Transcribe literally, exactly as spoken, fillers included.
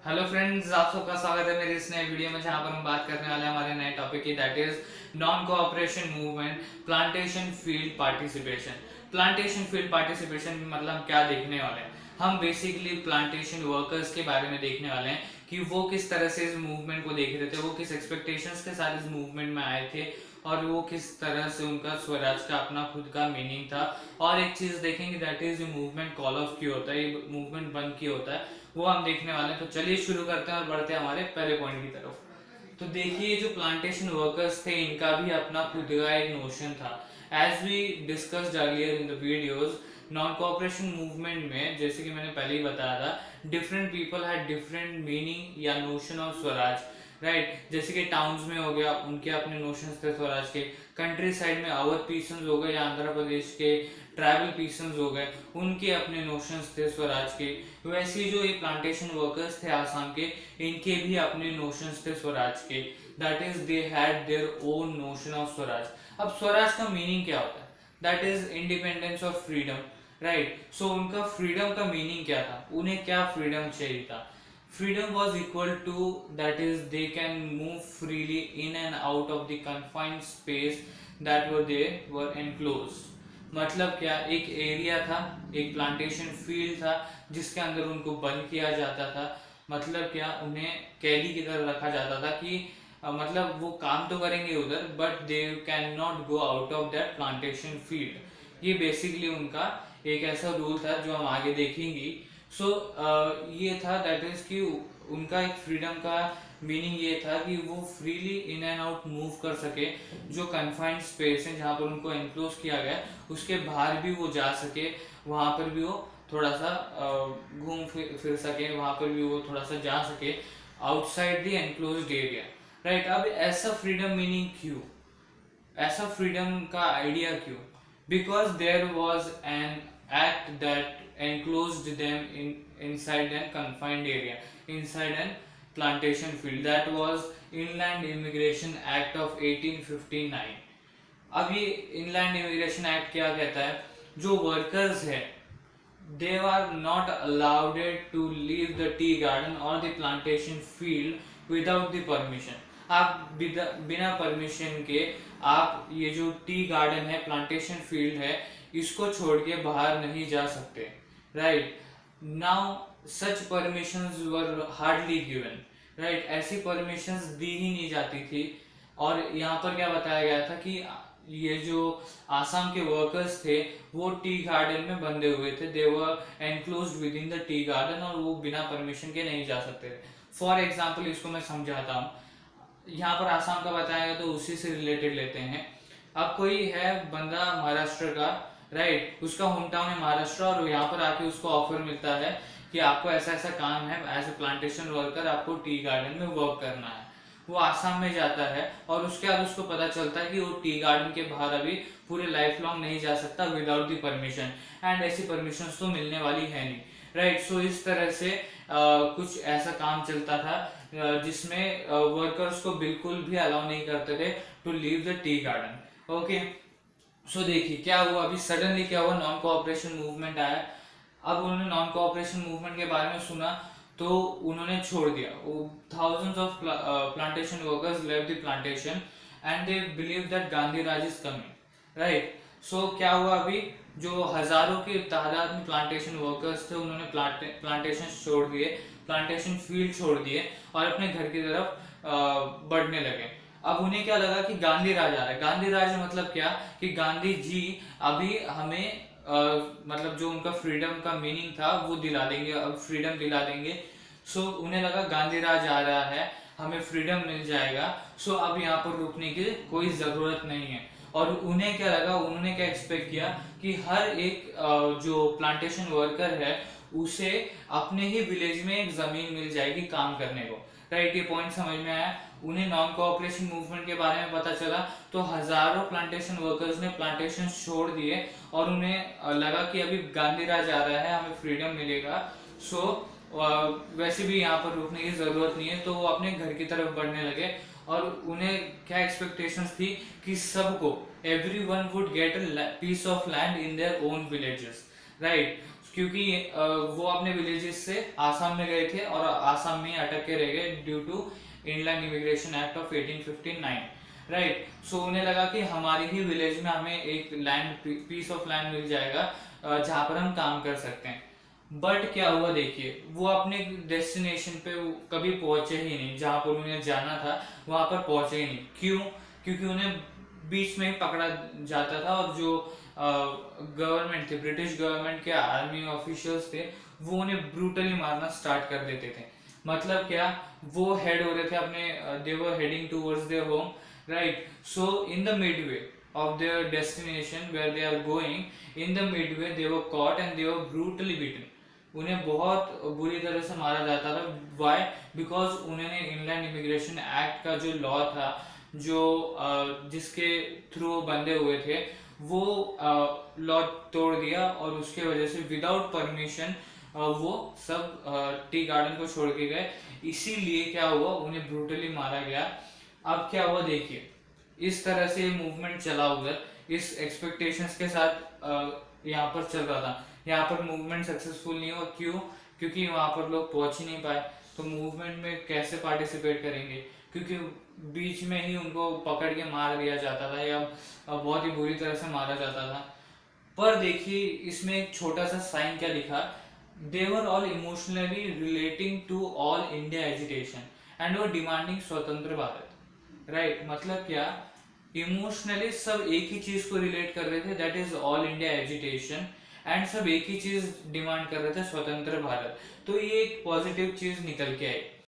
Hello friends, आप सबका स्वागत है मेरे इस नए वीडियो में जहां पर हम बात करने वाले हैं हमारे नए टॉपिक की, that is non cooperation movement plantation field participation. Plantation field participation मतलब क्या देखने वाले हैं हम? बेसिकली प्लांटेशन वर्कर्स के बारे में देखने वाले हैं कि वो किस तरह से इस मूवमेंट को देख रहे थे, वो किस एक्सपेक्टेशंस के साथ इस मूवमेंट में आए थे और वो किस तरह से उनका स्वराज का अपना खुद का मीनिंग था। और एक चीज देखेंगे that is movement call off क्यों होता है, ये मूवमेंट बंद क्यों होता है, वो हम देखने वाले हैं। तो चलिए शुरू करते हैं और बढ़ते हैं हमारे पहले पॉइंट की तरफ। तो देखिए, जो प्लांटेशन वर्कर्स थे इनका भी अपना खुद का एक नोशन था। As we discussed earlier in the videos, non cooperation movement में जैसे कि मैंने पहले ही बताया था, different people had different meaning या notion of Swaraj, right right? जैसे कि टाउन्स में हो गया, उनके अपने नोशंस थे स्वराज के। कंट्री साइड में अवध पीसन्स हो गए या आंध्र प्रदेश के ट्राइबल पीसन्स हो गए, उनके अपने नोशंस थे स्वराज के। वैसे जो ये प्लांटेशन वर्कर्स थे आसाम के, इनके भी अपने नोशंस थे स्वराज के। That is they had their own notion of Swaraj. अब स्वराज का मीनिंग क्या होता है? दैट इज इंडिपेंडेंस और फ्रीडम, राइट। सो उनका फ्रीडम का मीनिंग क्या था, उन्हें क्या फ्रीडम चाहिए था? Freedom was equal to, that is they can move freely in and out of the confined space that were they were enclosed। मतलब क्या, एक एरिया था, एक प्लांटेशन फील्ड था जिसके अंदर उनको बंद किया जाता था। मतलब क्या, उन्हें कैदी की तरह रखा जाता था कि अ, मतलब वो काम तो करेंगे उधर but they can not go out of that plantation field. ये बेसिकली उनका एक ऐसा रूल था जो हम आगे देखेंगे। सो so, uh, ये था दैट इज कि उनका एक फ्रीडम का मीनिंग ये था कि वो freely in and out move कर सके। जो कन्फाइंड स्पेस है जहाँ पर उनको एनक्लोज किया गया, उसके बाहर भी वो जा सके, वहाँ पर भी वो थोड़ा सा घूम फिर, फिर सके, वहाँ पर भी वो थोड़ा सा जा सके outside the enclosed area, right. अब ऐसा फ्रीडम मीनिंग क्यों, ऐसा फ्रीडम का आइडिया क्यों? Because there was an act that enclosed them in inside an confined area, inside an plantation field, that was Inland Immigration Act of eighteen fifty-nine। अब ये inland immigration act क्या कहता है? जो वर्कर्स है they are not allowed to leave the tea garden or the plantation field without the permission। आप बिना permission के आप ये जो टी गार्डन है, प्लांटेशन फील्ड है, इसको छोड़ के बाहर नहीं जा सकते, right. Now such permissions were hardly given, right. ऐसी परमिशंस दी ही नहीं जाती थी। और यहाँ पर क्या बताया गया था कि ये जो आसाम के वर्कर्स थे वो टी गार्डन में बंधे हुए थे, they were enclosed within the tea garden, और वो बिना परमिशन के नहीं जा सकते थे। फॉर एग्जाम्पल इसको मैं समझाता हूँ। यहाँ पर आसाम का बताया तो उसी से रिलेटेड लेते हैं। अब कोई है बंदा महाराष्ट्र का, राइट, उसका होम टाउन है महाराष्ट्र, और यहाँ पर आके उसको ऑफर मिलता है कि आपको ऐसा ऐसा काम है, एज ए प्लांटेशन वर्कर आपको टी गार्डन में वर्क करना है। वो आसाम में जाता है और उसके बाद उसको पता चलता है कि वो टी गार्डन के बाहर अभी पूरे लाइफ लॉन्ग नहीं जा सकता विदाउट दी परमिशन, एंड ऐसी परमिशन तो मिलने वाली है नहीं, राइट। सो इस तरह से आ, कुछ ऐसा काम चलता था जिसमें वर्कर्स को बिल्कुल भी अलाउ नहीं करते थे to leave the tea garden. Okay, so देखिए क्या हुआ, अभी सडनली क्या हुआ, नॉन कोऑपरेशन मूवमेंट आया। अब उन्होंने नॉन कोऑपरेशन मूवमेंट के बारे में सुना तो उन्होंने छोड़ दिया। Thousands of plantation workers left the plantation and they believe that Gandhi Raj is coming, right. So क्या हुआ, अभी जो हजारों की तादाद में प्लांटेशन वर्कर्स थे उन्होंने प्लांटे, प्लांटेशन छोड़ दिए, प्लांटेशन फील्ड छोड़ दिए और अपने घर की तरफ बढ़ने लगे। अब उन्हें क्या लगा कि गांधी राज आ रहा है। गांधी राज मतलब क्या, कि गांधी जी अभी हमें आ, मतलब जो उनका फ्रीडम का मीनिंग था वो दिला देंगे, अब फ्रीडम दिला देंगे। सो उन्हें लगा गांधी राज आ रहा है, हमें फ्रीडम मिल जाएगा, सो अब यहाँ पर रुकने की कोई जरूरत नहीं है। और उन्हें क्या लगा, उन्होंने क्या एक्सपेक्ट किया कि हर एक जो प्लांटेशन वर्कर है उसे अपने ही विलेज में एक जमीन मिल जाएगी काम करने को, राइट। ये पॉइंट समझ में आया। उन्हें नॉन कोऑपरेशन मूवमेंट के बारे में पता चला तो हजारों प्लांटेशन वर्कर्स ने प्लांटेशन छोड़ दिए और उन्हें लगा कि अभी गांधी राज आ रहा है, हमें फ्रीडम मिलेगा, सो वैसे भी यहाँ पर रुकने की जरूरत नहीं है। तो वो अपने घर की तरफ बढ़ने लगे और उन्हें क्या एक्सपेक्टेशंस थी कि सबको, everyone would get a piece of land in their own villages, right. क्योंकि अ, वो अपने विलेजेस से आसाम में गए थे और आसाम में ही अटक के रह गए due to inland immigration act of eighteen fifty nine, right. So उन्हें लगा कि हमारी ही विलेज में हमें एक लैंड, पीस ऑफ लैंड मिल जाएगा अ, जहाँ पर हम काम कर सकते हैं। बट क्या हुआ देखिए, वो अपने डेस्टिनेशन पे वो कभी पहुंचे ही नहीं, जहाँ पर उन्हें जाना था वहां पर पहुंचे ही नहीं। क्यों? क्योंकि उन्हें बीच में ही पकड़ा जाता था और जो गवर्नमेंट थे, ब्रिटिश गवर्नमेंट के आर्मी ऑफिशियल्स थे, वो उन्हें ब्रूटली मारना स्टार्ट कर देते थे। मतलब क्या, वो हेड हो रहे थे अपने, they were heading towards their home, right. So in the midway of their destination where they are going, in the midway they were caught and they were brutally beaten. उन्हें बहुत बुरी तरह से मारा जाता था। वाई? बिकॉज उन्होंने inland immigration act का जो लॉ था, जो जिसके थ्रू वो बंधे हुए थे, वो लॉ तोड़ दिया और उसके वजह से विदाउट परमिशन वो सब टी गार्डन को छोड़ के गए। इसीलिए क्या हुआ, उन्हें ब्रूटली मारा गया। अब क्या हुआ देखिए, इस तरह से मूवमेंट चला उधर, इस एक्सपेक्टेशंस के साथ यहाँ पर चल रहा था। यहाँ पर मूवमेंट सक्सेसफुल नहीं हुआ। क्यों? क्योंकि वहाँ पर लोग पहुंच ही नहीं पाए। तो मूवमेंट में कैसे पार्टिसिपेट करेंगे? क्योंकि बीच में ही उनको पकड़ के मार दिया जाता था या बहुत ही बुरी तरह से मारा जाता था। पर देखिए इसमें एक छोटा सा साइन क्या लिखा, they were all emotionally relating to all India agitation and were demanding स्वतंत्र भारत, राइट right, मतलब क्या, इमोशनली सब एक ही चीज को रिलेट कर रहे थे, that is all India agitation, and सब एक ही चीज डिमांड कर रहे थे, स्वतंत्र भारत। तो ये एक पॉजिटिव चीज निकल के आई।